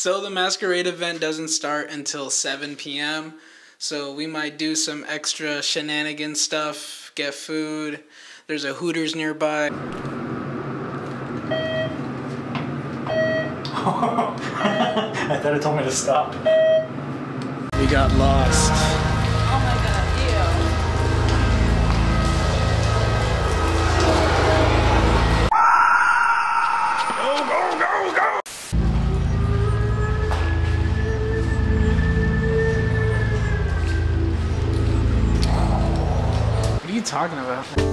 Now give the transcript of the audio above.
So the masquerade event doesn't start until 7 p.m. So we might do some extra shenanigan stuff, get food. There's a Hooters nearby. I thought it told me to stop. We got lost. Oh my god, What are you talking about?